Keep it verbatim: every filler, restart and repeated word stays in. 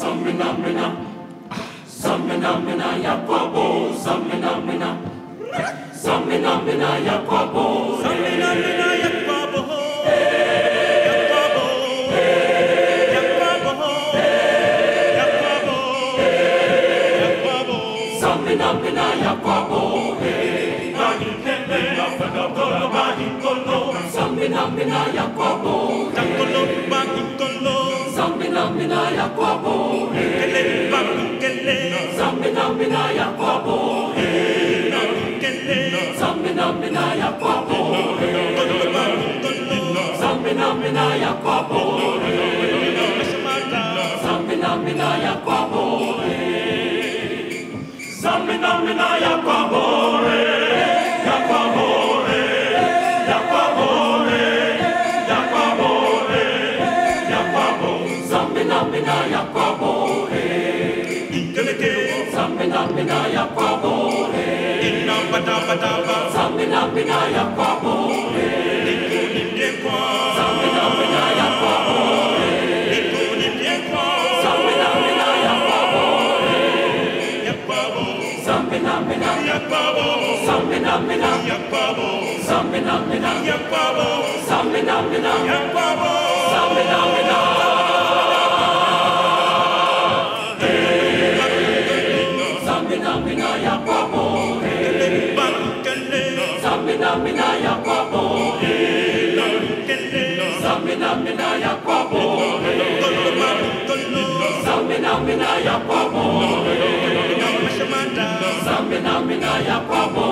Samina mina, samina mina ya kwabo, samina mina, samina mina ya kwabo, samina mina ya kwabo, ya kwabo, ya kwabo, ya kwabo, ya kwabo, samina mina ya kwabo, mani kele, afana kolo mani kolo, samina mina ya kwabo, takolo mani kolo, samina mina ya kwabo, kele mani kele, samina mina ya kwabo, mani kele, samina mina ya kwabo, kolo mani kolo, samina mina ya kwabo, masamata, samina mina ya kwabo, samina mina ya kwabo, ya kwabo, ya kwabo, ya kwabo, ya kwabo, samina mina ya kwabo, inkeleke, samina mina ya kwabo, inna bata bata ba, samina mina ya kwabo, nikuni mjekwa, samina mina ya kwabo, nikuni mjekwa, samina mina ya kwabo, ya kwabo, samina mina ya kwabo, samina mina ya kwabo, samina mina ya kwabo, samina mina ya kwabo, samina mina samina mina ya kwabo, bankele, samina mina ya kwabo, bankele, samina mina ya kwabo, kolo mani kolo, samina mina ya kwabo, masamata, samina mina ya kwabo,